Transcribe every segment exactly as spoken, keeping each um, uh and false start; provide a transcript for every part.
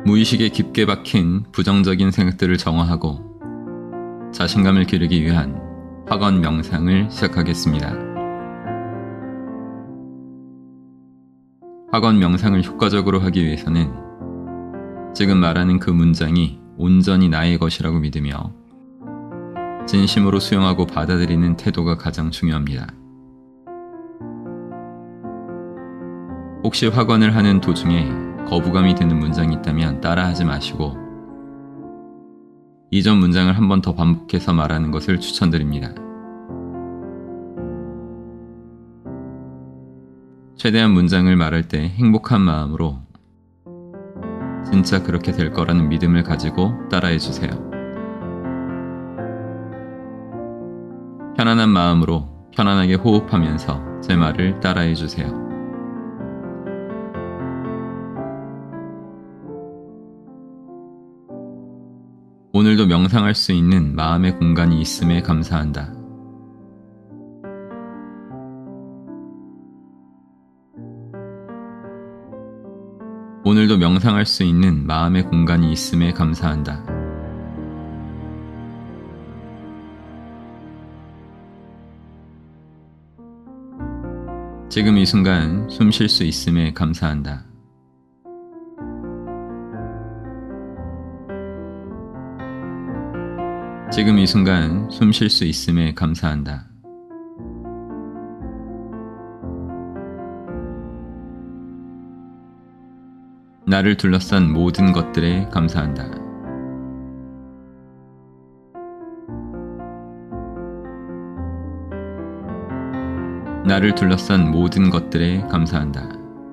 무의식에 깊게 박힌 부정적인 생각들을 정화하고 자신감을 기르기 위한 확언 명상을 시작하겠습니다. 확언 명상을 효과적으로 하기 위해서는 지금 말하는 그 문장이 온전히 나의 것이라고 믿으며 진심으로 수용하고 받아들이는 태도가 가장 중요합니다. 혹시 확언을 하는 도중에 거부감이 드는 문장이 있다면 따라하지 마시고 이전 문장을 한 번 더 반복해서 말하는 것을 추천드립니다. 최대한 문장을 말할 때 행복한 마음으로 진짜 그렇게 될 거라는 믿음을 가지고 따라해 주세요. 편안한 마음으로 편안하게 호흡하면서 제 말을 따라해 주세요. 오늘도 명상할 수 있는 마음의 공간이 있음에 감사한다. 오늘도 명상할 수 있는 마음의 공간이 있음에 감사한다. 지금 이 순간 숨 쉴 수 있음에 감사한다. 지금 이 순간 숨 쉴 수 있음에 감사한다. 나를 둘러싼 모든 것들에 감사한다. 나를 둘러싼 모든 것들에 감사한다.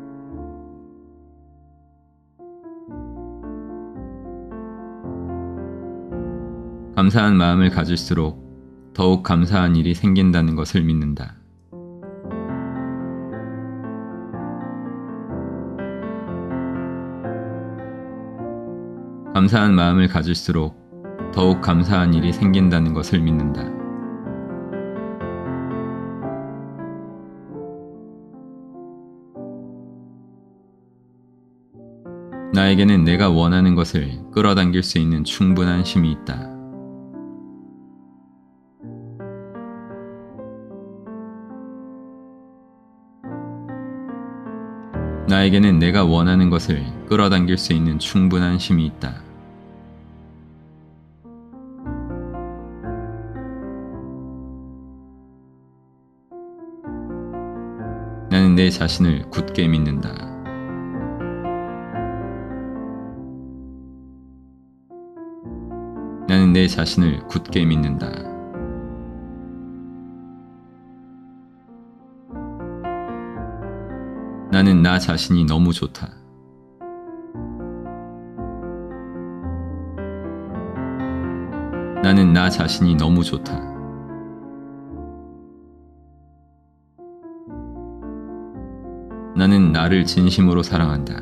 감사한 마음을 가질수록 더욱 감사한 일이 생긴다는 것을 믿는다. 감사한 마음을 가질수록 더욱 감사한 일이 생긴다는 것을 믿는다. 나에게는 내가 원하는 것을 끌어당길 수 있는 충분한 힘이 있다. 나에게는 내가 원하는 것을 끌어당길 수 있는 충분한 힘이 있다. 나는 내 자신을 굳게 믿는다. 나는 내 자신을 굳게 믿는다. 나는 나 자신이 너무 좋다. 나는 나 자신이 너무 좋다. 나는 나를 진심으로 사랑한다.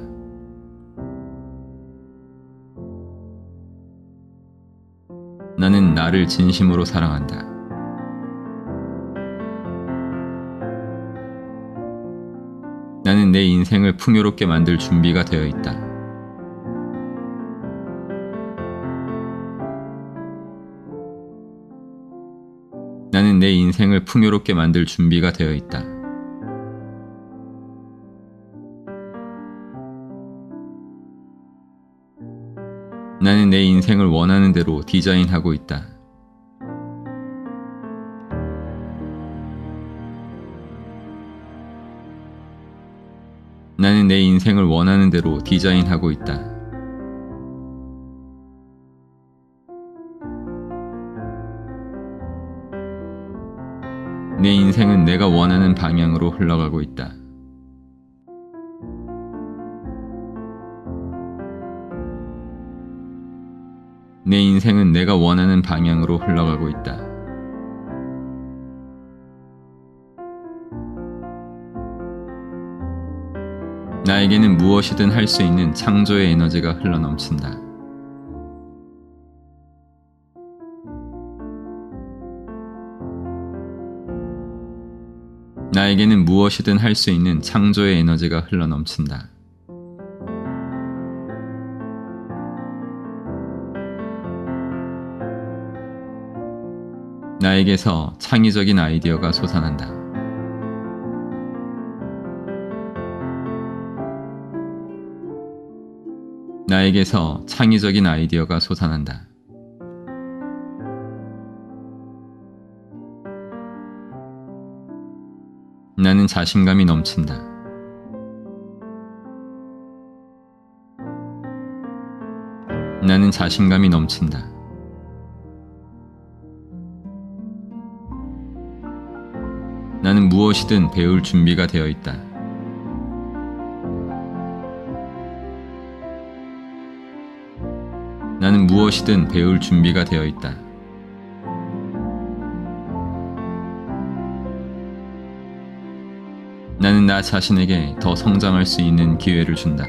나는 나를 진심으로 사랑한다. 나는 내 인생을 풍요롭게 만들 준비가 되어 있다. 나는 내 인생을 풍요롭게 만들 준비가 되어 있다. 나는 내 인생을 원하는 대로 디자인하고 있다. 나는 내 인생을 원하는 대로 디자인하고 있다. 내 인생은 내가 원하는 방향으로 흘러가고 있다. 내 인생은 내가 원하는 방향으로 흘러가고 있다. 나에게는 무엇이든 할 수 있는 창조의 에너지가 흘러넘친다. 나에게는 무엇이든 할 수 있는 창조의 에너지가 흘러넘친다. 나에게서 창의적인 아이디어가 솟아난다. 나에게서 창의적인 아이디어가 솟아난다. 나는 자신감이 넘친다. 나는 자신감이 넘친다. 나는 무엇이든 배울 준비가 되어 있다. 나는 무엇이든 배울 준비가 되어 있다. 나는 나 자신에게 더 성장할 수 있는 기회를 준다.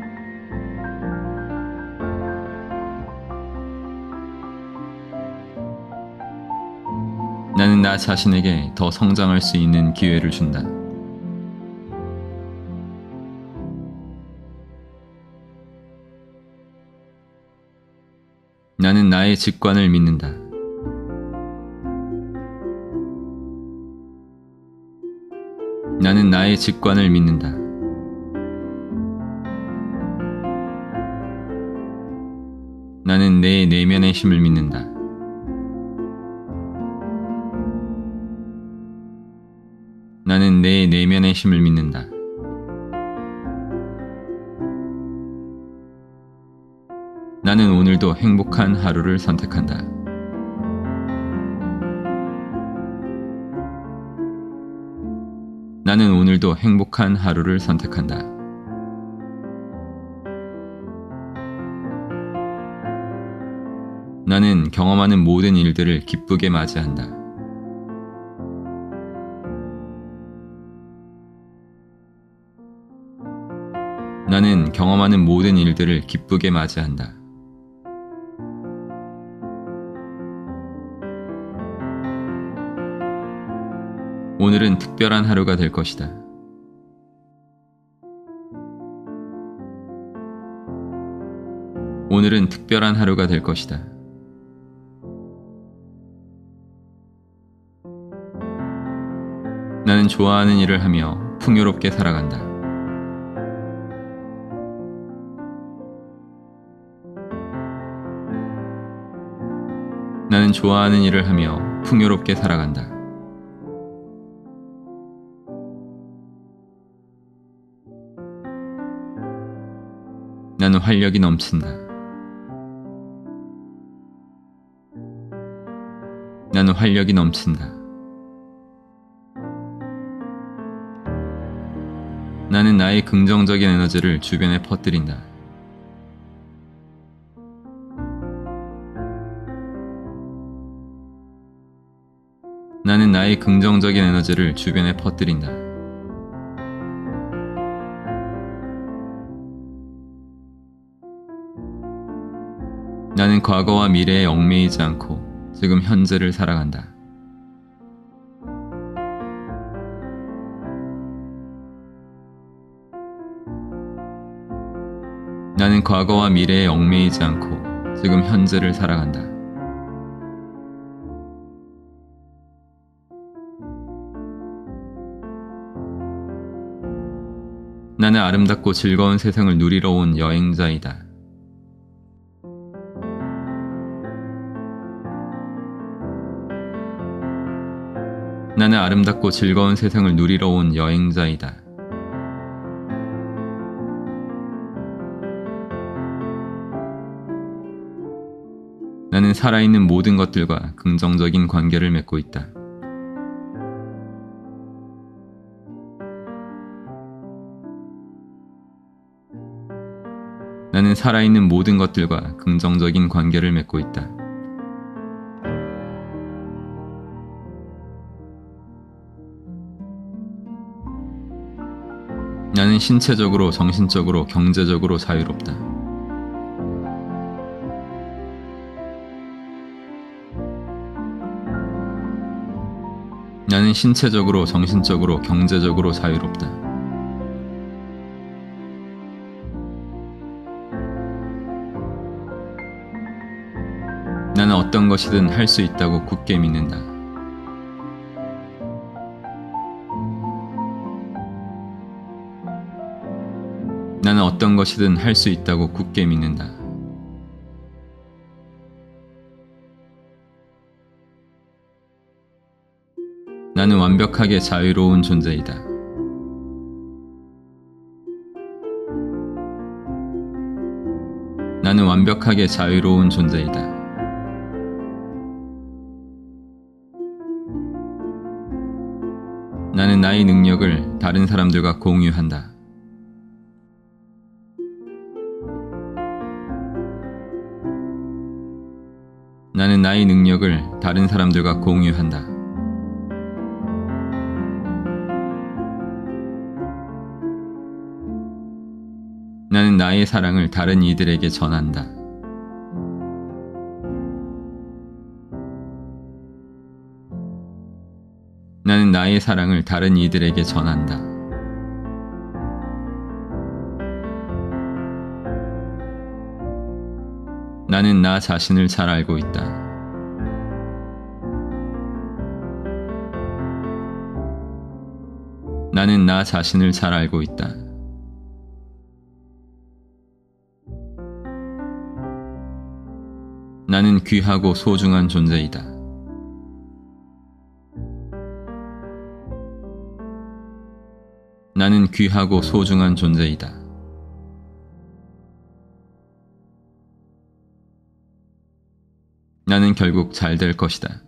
나는 나 자신에게 더 성장할 수 있는 기회를 준다. 나는 나의 직관을 믿는다. 나는 나의 직관을 믿는다. 나는 내 내면의 힘을 믿는다. 나는 내 내면의 힘을 믿는다. 나는 오늘도 행복한 하루를 선택한다. 나는 오늘도 행복한 하루를 선택한다. 나는 경험하는 모든 일들을 기쁘게 맞이한다. 나는 경험하는 모든 일들을 기쁘게 맞이한다. 오늘은 특별한 하루가 될 것이다. 오늘은 특별한 하루가 될 것이다. 나는 좋아하는 일을 하며 풍요롭게 살아간다. 나는 좋아하는 일을 하며 풍요롭게 살아간다. 나는 활력이 넘친다. 나는 활력이 넘친다. 나는 나의 긍정적인 에너지를 주변에 퍼뜨린다. 나는 나의 긍정적인 에너지를 주변에 퍼뜨린다. 나는 과거와 미래에 얽매이지 않고 지금 현재를 살아간다. 나는 과거와 미래에 얽매이지 않고 지금 현재를 살아간다. 나는 아름답고 즐거운 세상을 누리러 온 여행자이다. 나는 아름답고 즐거운 세상을 누리러 온 여행자이다. 나는 살아있는 모든 것들과 긍정적인 관계를 맺고 있다. 나는 살아있는 모든 것들과 긍정적인 관계를 맺고 있다. 나는 신체적으로, 정신적으로, 경제적으로 자유롭다. 나는 신체적으로, 정신적으로, 경제적으로 자유롭다. 나는 어떤 것이든 할 수 있다고 굳게 믿는다. 나는 어떤 것이든 할 수 있다고 굳게 믿는다. 나는 완벽하게 자유로운 존재이다. 나는 완벽하게 자유로운 존재이다. 나는 나의 능력을 다른 사람들과 공유한다. 나는 나의 능력을 다른 사람들과 공유한다. 나는 나의 사랑을 다른 이들에게 전한다. 나는 나의 사랑을 다른 이들에게 전한다. 나는 나 자신을 잘 알고 있다. 나는 나 자신을 잘 알고 있다. 나는 귀하고 소중한 존재이다. 나는 귀하고 소중한 존재이다. 나는 결국 잘 될 것이다.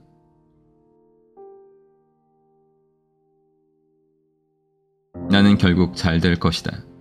나는 결국 잘 될 것이다.